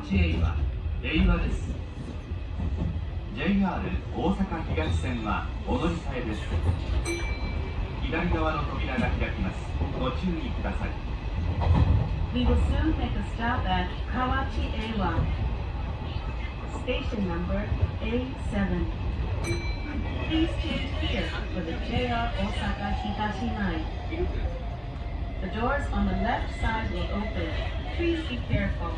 町営は令和です。 JR 大阪東線はお乗り換えです。左側の扉が開きます。ご注意ください。 We will soon make a stop at Kawachi Eiwa. Station number A7. Please change here for the JR Osaka Higashi Line. The doors on the left side will open. Please be careful.